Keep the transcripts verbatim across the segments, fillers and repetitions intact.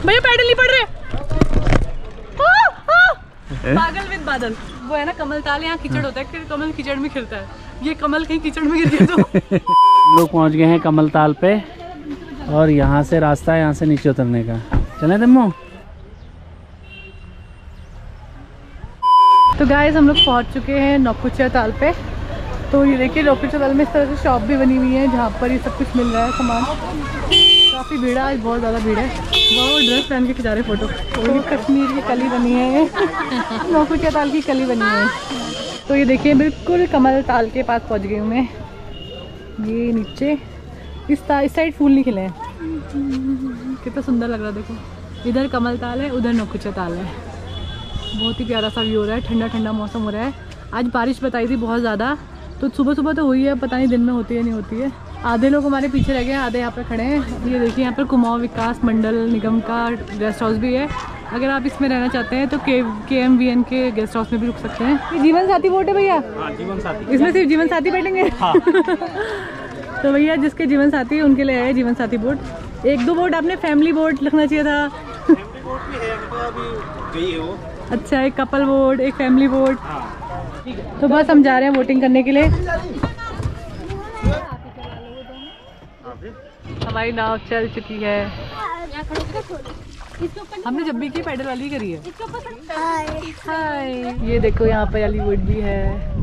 भैया पैडल नहीं पड़ रहे। पागल विद बादल। वो है ना कमल ताल, यहाँ कीचड़ होता है, कमल कीचड़ में खिलता है, ये कमल कहीं कीचड़ में गिर गया तो। लोग पहुँच गए हैं कमल ताल पे और यहाँ से रास्ता है यहाँ से नीचे उतरने का। चलें दम्मू। तो गाइस हम लोग पहुँच चुके हैं नौकुचिया ताल पे। तो ये देखिए नौकुचिया ताल में इस तरह से शॉप भी बनी हुई है जहाँ पर ये सब कुछ मिल रहा है सामान। काफ़ी भीड़ है आज, बहुत ज़्यादा भीड़ है। वो ड्रेस पहन के खिंचा रहे फोटो। और ये कश्मीर की कली बनी है, नौकुचिया ताल की कली बनी है। तो ये देखिए बिल्कुल कमल ताल के पास पहुँच गई हूँ मैं। ये नीचे इस, इस साइड फूल नहीं खिले हैं, कितना सुंदर लग रहा है। देखो इधर कमल ताल है, उधर नौकुचिया ताल है। बहुत ही प्यारा सा व्यू हो रहा है, ठंडा ठंडा मौसम हो रहा है। आज बारिश बताई थी बहुत ज़्यादा, तो सुबह सुबह तो हुई है, पता नहीं दिन में होती है नहीं होती है। आधे लोग हमारे पीछे रह गए, आधे यहाँ पर खड़े हैं। ये देखिए यहाँ पर कुमाऊं विकास मंडल निगम का गेस्ट हाउस भी है। अगर आप इसमें रहना चाहते हैं तो K K M V N K guest house में भी रुक सकते हैं। ये जीवन साथी बोट है भैया? हाँ, जीवन साथी। इसमें सिर्फ जीवन साथी बैठेंगे? हाँ। तो भैया जिसके जीवन साथी है उनके लिए है जीवन साथी बोट। एक दो बोट आपने फैमिली बोट लिखना चाहिए था। फैमिली बोट भी है, अभी गई है वो। अच्छा, एक कपल बोट, एक फैमिली बोट। तो बस हम जा रहे हैं वोटिंग करने के लिए। हमारी नाव चल चुकी है। हमने जब भी की पैडल वाली करी है। हाय, ये देखो यहाँ पर हॉलीवुड भी है।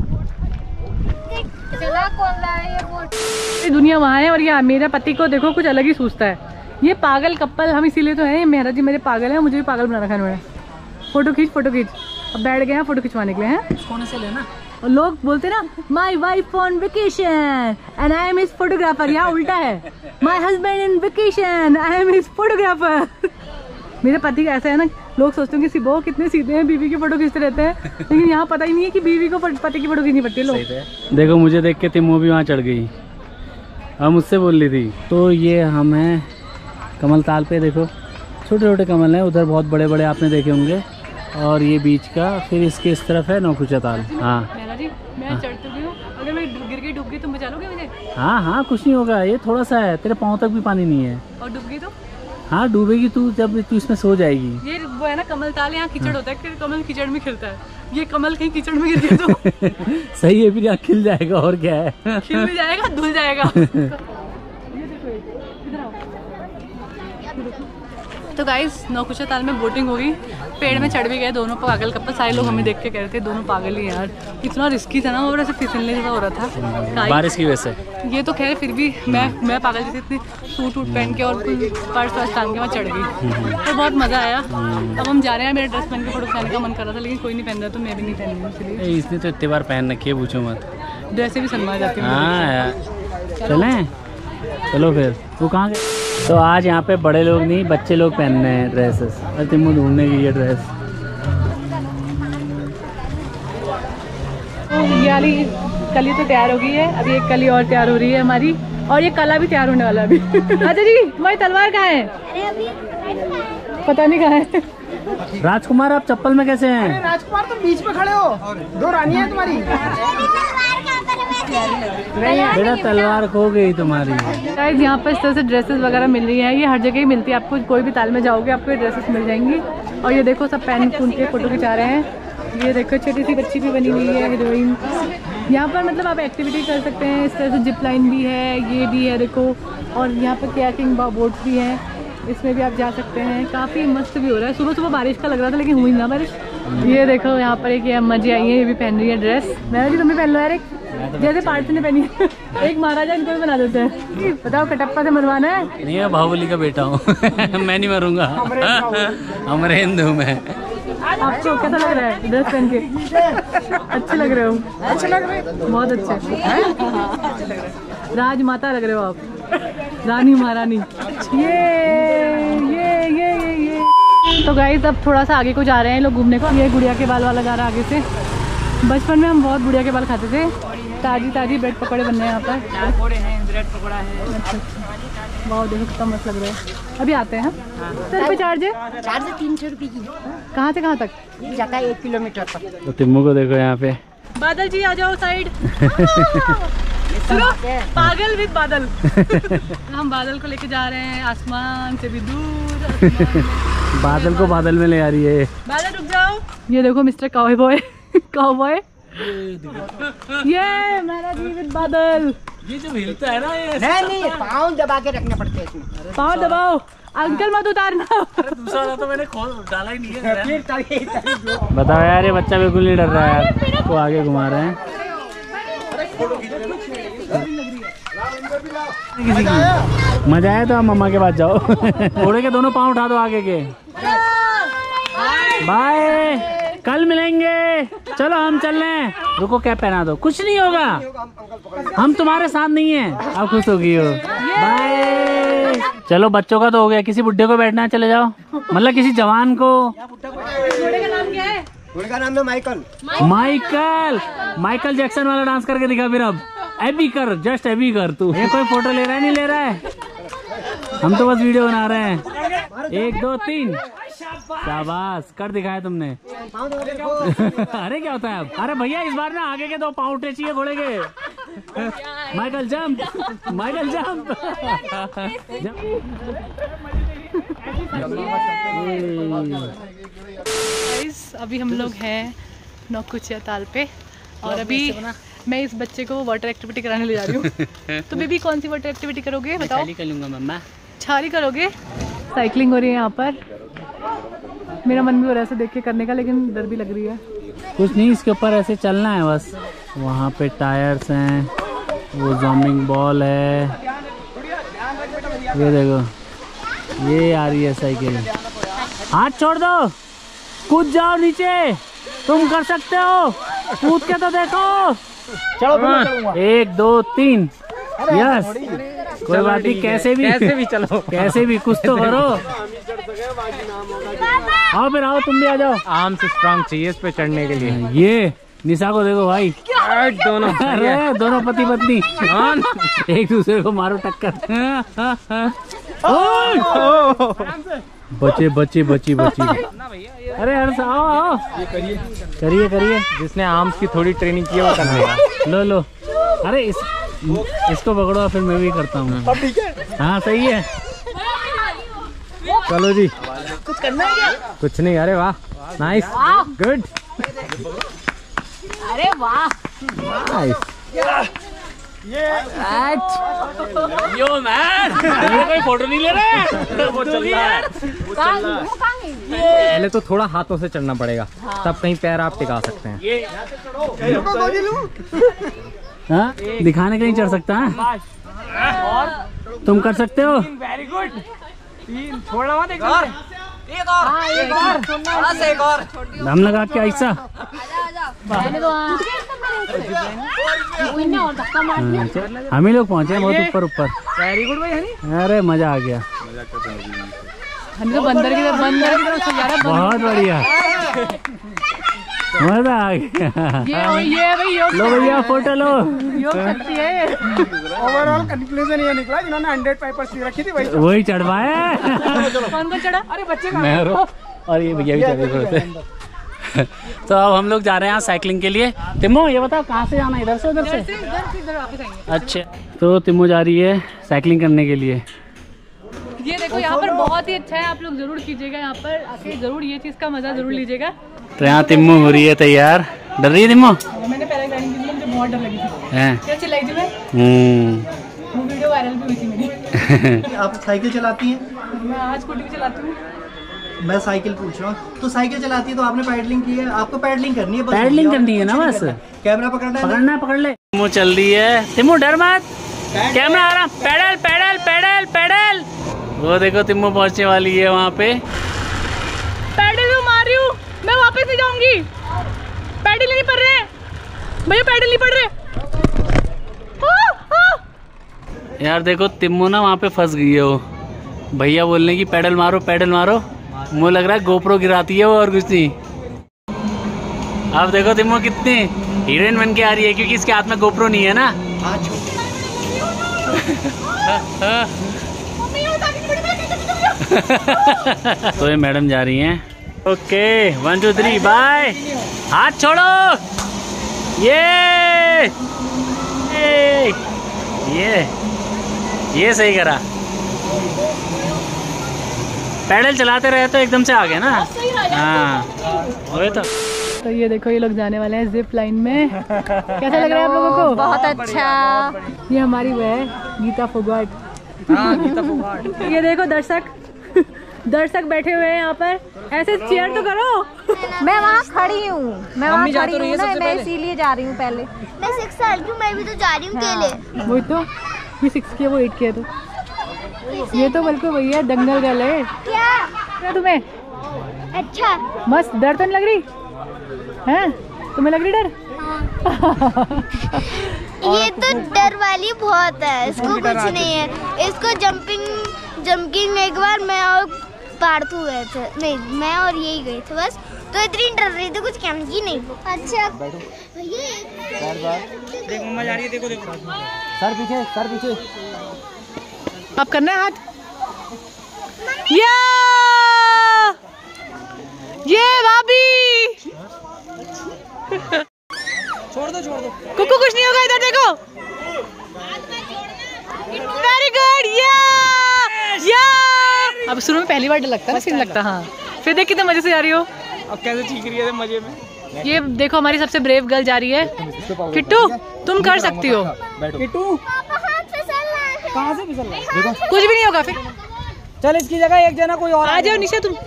चला कौन रहा है ये बोट? ये दुनिया वहाँ है और ये मेरा पति को देखो कुछ अलग ही सोचता है। ये पागल कपल हम इसीलिए तो है, मेहरा जी मेरे पागल है, मुझे भी पागल बना रखा है इन्होंने। फोटो खींच फोटो खींच। अब बैठ गए हैं फोटो खिंचवाने के लिए हैं। कौन से लेना? और लोग बोलते ना my wife on vacation and I am his photographer. यहाँ उल्टा है, my husband in vacation I am his photographer. मेरे पति का ऐसा है ना, लोग सोचते हैं कि सिबो कितने सीधे हैं, बीवी की फोटो खींचते रहते हैं, लेकिन यहाँ पता ही नहीं है कि बीवी को पति की फोटो खींचनी पड़ती है। लोग देखो मुझे देख के तिम्मो भी वहाँ चढ़ गई, हम मुझसे बोल रही थी। तो ये हम हैं कमल ताल पे। देखो छोटे छोटे कमल हैं, उधर बहुत बड़े बड़े आपने देखे होंगे। और ये बीच का, फिर इसके इस तरफ है नौकुचिया ताल। हाँ जी, मैं चढ़ चुकी हूँ। अगर मैं गिर गई डूब गई तुम बचा लोगे मुझे? हाँ हाँ कुछ नहीं होगा, ये थोड़ा सा है, तेरे पाँव तक भी पानी नहीं है। और डूब गई तो? हाँ डूबेगी तू, जब तू इसमें सो जाएगी। ये वो है ना कमल ताल, यहाँ कीचड़ होता है, कमल कीचड़ में खिलता है, ये कमल कहीं कीचड़ में गिर गया तो सही है, फिर यहाँ खिल जाएगा और क्या है। खिल भी जाएगा, धुल जाएगा। तो गाइस नौकुचिया ताल में बोटिंग हो गई, पेड़ में चढ़ भी गए दोनों पागल कपल। सारे लोग हमें देख के कह रहे थे दोनों पागल ही यार, इतना रिस्की था ना, और ऐसे फिसलने जैसा हो रहा था बारिश की वजह से। ये तो खैर फिर भी मैं मैं पागल जैसे इतनी सूट वूट पहन के और पर्स वर्स टांग के वहाँ चढ़ गई, तो बहुत मज़ा आया। अब हम जा रहे हैं, मेरे ड्रेस पहन के फोटो खिंचाने का मन कर रहा था, लेकिन कोई नहीं पहन रहा तो मैं भी नहीं पहन रही, इसलिए। इसने तो इतने बार पहन रखी है, पूछो मत। ड्रेसें भी शर्मा जाती हैं। हाँ चलें, चलो फिर। वो कहाँ गए? तो आज यहाँ पे बड़े लोग नहीं, बच्चे लोग पहन रहे हैं ड्रेसेस। और तिम्मो ढूंढने की ये ड्रेस। ये वाली कली तो तैयार हो गई है, अभी एक कली और तैयार हो रही है हमारी, और ये कला भी तैयार होने वाला है अभी। अच्छा जी, हमारी तलवार कहाँ है? पता नहीं कहाँ है। राजकुमार आप चप्पल में कैसे हैं? अरे राजकुमार तुम बीच में खड़े हो, दो रानियां हैं तुम्हारी। बेटा तलवार खो गई तुम्हारी। गाइस यहाँ पर इस तरह से ड्रेसेस वगैरह मिल रही हैं, ये हर जगह ही मिलती है, आपको कोई भी ताल में जाओगे आपको ये ड्रेसेस मिल जाएंगी। और ये देखो सब पहन पुन के फोटो खिंचा रहे हैं। ये देखो छोटी सी बच्ची भी बनी हुई है हीरोइन। यहाँ पर मतलब आप एक्टिविटी कर सकते हैं, इस तरह से जिप लाइन भी है, ये भी है देखो, और यहाँ पर कयाकिंग बोट भी है, इसमें भी आप जा सकते हैं। काफ़ी मस्त भी हो रहा है। सुबह सुबह बारिश का लग रहा था लेकिन हुई ना बारिश। ये देखो यहाँ पर एक ये अम्मा जी आई है, ये भी पहन रही है ड्रेस। मैं जी तुम भी पहन लो यार, एक जैसे पार्टी ने पहनी है। एक महाराजा इनको भी बना देते हैं। बताओ कटप्पा से मरवाना है? नहीं मैं बाहुबली का बेटा हूँ। मैं नहीं मरूंगा, अमरेंद्र हूँ मैं। आपको कैसा लग रहा है ड्रेस पहन के? अच्छे लग रहे हो? अच्छे लग रहे, बहुत अच्छे। राजमाता लग रहे हो आप, रानी महारानी। ये ये ये ये ये तो गाइस अब थोड़ा सा आगे को जा रहे हैं लोग घूमने को। ये गुड़िया के बाल वाला जा रहा है आगे से। बचपन में हम बहुत गुड़िया के बाल खाते थे। ताजी ताजी ब्रेड पकौड़े बनने हैं यहाँ पर। पकौड़े हैं, ब्रेड पकौड़ा है। अच्छा अच्छा, वाह देखो कितना मस्त लग रहा है। अभी आते हैं हम। सर पे चार्ज है? चार्ज है तीन सौ रुपये की। कहाँ से कहाँ तक? ये जाता है एक किलोमीटर तक। तो तिम्मो को देखो यहाँ पे। बादल जी आ जाओ साइड। सुनो, पागल विद बादल। हम बादल को लेके जा रहे हैं आसमान से भी दूर। आसमान बादल को बादल में ले आ रही है। बादल रुक जाओ। ये देखो मिस्टर काउबॉय, काउबॉय ये मेरा जी विद बादल। ये जो हिलता है ना ये नहीं नहीं, पाँव दबा के रखने पड़ते हैं इसमें। पाँव दबाओ, अंकल मत उतारना। दूसरा वाला तो मैंने खोल डाला ही नहीं है। बताओ यार, ये बच्चा बिल्कुल नहीं डर रहा है यार, तो आगे घुमा रहे हैं। मजा आया तो आप मम्मा के पास जाओ। घोड़े के दोनों पाँव उठा दो आगे के। बाय, कल मिलेंगे। चलो हम चल रहे हैं। रुको, कैप पहना दो, कुछ नहीं होगा, हम तुम्हारे साथ नहीं हैं। आप खुश हो गई हो। बाय। चलो बच्चों का तो हो गया, किसी बुड्ढे को बैठना है चले जाओ, मतलब किसी जवान को। घोड़े का नाम क्या है? घोड़े का नाम है माइकल। माइकल, माइकल जैक्सन वाला डांस करके दिखा फिर। अब एबी कर, जस्ट एबी कर तू। ये कोई फोटो ले रहा है नहीं ले रहा है, हम तो बस वीडियो बना रहे हैं। एक दो तीन, शाबाश, कर दिखाया तुमने। अरे क्या होता है अब? अरे भैया इस बार ना आगे के दो पाँव उठे चाहिए घोड़े के। Michael jump, Michael jump. Guys, अभी हम लोग हैं नौकुचिया ताल पे और अभी मैं इस बच्चे को वाटर एक्टिविटी कराने ले जा रही हूँ। तो बेबी कौन सी वाटर एक्टिविटी करोगे बताओ? कर लूंगा मम्मा। छारी करोगे? साइकिलिंग हो रही है यहाँ पर। मेरा मन भी हो रहा है ऐसे देख के करने का, लेकिन डर भी लग रही है। कुछ नहीं, इसके ऊपर ऐसे चलना है बस। वहाँ पे टायर्स हैं, वो जंपिंग बॉल है, ये देखो, ये आ रही है साइकिल। हाथ छोड़ दो, कूद जाओ नीचे, तुम कर सकते हो, कूद के तो देखो। चलो, एक दो तीन, यस, कोई बात नहीं, कैसे भी कैसे भी चलो, कैसे भी कुछ तो करो। आओ फिर, आओ तुम भी आ जाओ। आर्म से स्ट्रांग चाहिए इस पे चढ़ने के लिए। ये निशा को देखो भाई, दोनों अरे दोनों पति पत्नी एक दूसरे को मारो टक्कर। बचे बचे बची बची। अरे हर्ष आओ आओ, करिए करिए। जिसने आर्म्स की थोड़ी ट्रेनिंग की है वो कर लेगा। लो लो, अरे इस इसको पकड़ो, फिर मैं भी करता हूँ। हाँ सही है, चलो जी। कुछ करना है क्या? कुछ नहीं, अरे वाह, नाइस, गुड, अरे वाह, नाइस। यो मैन, कोई फोटो नहीं ले रहे। वो चल रहा है। पहले तो थोड़ा हाथों से चढ़ना पड़ेगा, तब कहीं पैर आप टिका सकते हैं। हाँ, दिखाने के नहीं चढ़ सकता है? तुम कर सकते हो। वेरी गुड, तीन, छोड़ना मत, एक एक और, एक और, बस एक और। दम लगा के ऐसा। हम ही लोग पहुँचे हैं बहुत ऊपर ऊपर। वेरी गुड भाई हनी। अरे मजा आ गया, हम तो बंदर की तरफ, बंदर की तरफ जा रहा है। बहुत बढ़िया, मजा आ गया। ये ये भाई योग लो भैया फोटो लो। योग शक्ति है। ओवरऑल कंक्लूजन ये निकला जिन्होंने हंड्रेड पेपर्स रखी थी वही वही चढ़वाए। कौन कौन चढ़ा? अरे बच्चे का मैं और ये भैया भी चढ़े थे। तो अब हम लोग जा रहे हैं साइकिलिंग के लिए। तिम्मो ये बताओ कहाँ से जाना है, इधर से उधर से? इधर से इधर वापस आएंगे। अच्छा, तो तिम्मो जा रही है साइकिलिंग करने के लिए। ये देखो यहाँ पर बहुत ही अच्छा है, आप लोग जरूर कीजिएगा, यहाँ पर आके जरूर ये चीज़ का मजा जरूर लीजिएगा। तो यहाँ तिम्मो हो रही है तैयार। डर रही है तिम्मो? मैंने पैराग्लाइडिंग की थी, मुझे बहुत डर लगी थी। हैं? क्या चिल्लाई थी मैं? हम्म। वो वीडियो वायरल भी हुई थी मेरी। आप साइकिल चलाती हैं? मैं आज स्कूटी भी चलाती हूँ। मैं साइकिल पूछ रहा हूँ। तो साइकिल चलाती है तो आपने पैडलिंग की है, आपको पैडलिंग करनी है, बस पैडलिंग करनी है ना, बस कैमरा पकड़ना है ना? पकड़ना है, पकड़ ले। तिम्मो चल रही है। तिम्मो डर मत, कैमरा आ रहा। Paddle paddle paddle paddle. वो देखो तिम्मो पहुंचने वाली है वहाँ पे। पैडल में मार रही हूँ मैं, वापस नहीं जाऊंगी। पैडल नहीं पड़ रहे भैया, पैडल नहीं पड़ रहे। आ, आ। यार देखो तिम्मो ना वहाँ पे फंस गई है। वो भैया बोलने की पैडल मारो पैडल मारो, मुझे लग रहा है गोप्रो गिराती है वो और कुछ नहीं। अब देखो तिम्मो कितनी हीरोइन बन के आ रही है, क्योंकि इसके हाथ में गोप्रो नहीं है ना। तो ये मैडम जा रही हैं। Okay one two three bye. हाथ छोड़ो, ये ये ये सही करा, पैडल चलाते रहे तो एकदम से आ गए ना। हाँ वही तो। तो ये देखो ये लोग जाने वाले हैं जिप लाइन में। कैसा लग रहा है आप लोगों को? बहुत अच्छा। ये हमारी वो है गीता फोगाट। ये देखो दर्शक दर्शक बैठे हुए हैं यहाँ पर, ऐसे चेयर तो करो। मैं वहाँ खड़ी हूँ, मैं वहाँ खड़ी हूँ ना, मैं इसीलिए जा रही हूँ। पहले मैं सिक्स साल की, मैं भी तो जा रही हूँ अकेले। वही तो, ये सिक्स किया वो एट किया। तो ये तो बिल्कुल वही है, दंगल गर्ल है। क्या क्या तुम्हें अच्छा मस्त डर तो नहीं लग रही है? तुम्हें लग रही डर? ये तो डर वाली बहुत है, इसको कुछ नहीं है। इसको जंपिंग जंपिंग एक बार मैं और पार्थू गए थे, नहीं मैं और यही गए थे बस, तो इतनी डर रही थी कुछ कम की नहीं। अच्छा देख मम्मा जा रही है, देखो देखो सर पीछे, सर पीछे। अब करना है हाथ। या ये भाभी छोड़ दो छोड़ दो। कुकू कुछ नहीं होगा, इधर देखो। Very good. या या अब शुरू में पहली बार डर लगता है ना, फिर लगता। हाँ फिर देख कितने मजे से जा रही हो। अब कैसे चीख रही है मजे में। ये देखो हमारी सबसे ब्रेव गर्ल जा रही है। किट्टू तुम कर सकती हो। किट्टू कहाँ से फिसल रहा है? कुछ भी नहीं होगा फिर। चल इसकी जगह एक जना कोई और आ जाओ निशा तुम।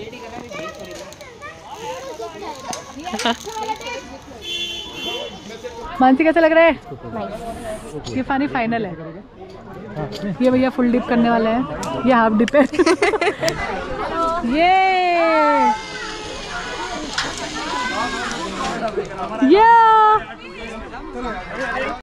मानसी कैसा लग रहा है? ये फानी फाइनल है। ये भैया फुल डिप करने वाले हैं, ये हाफ डिप है। ये ये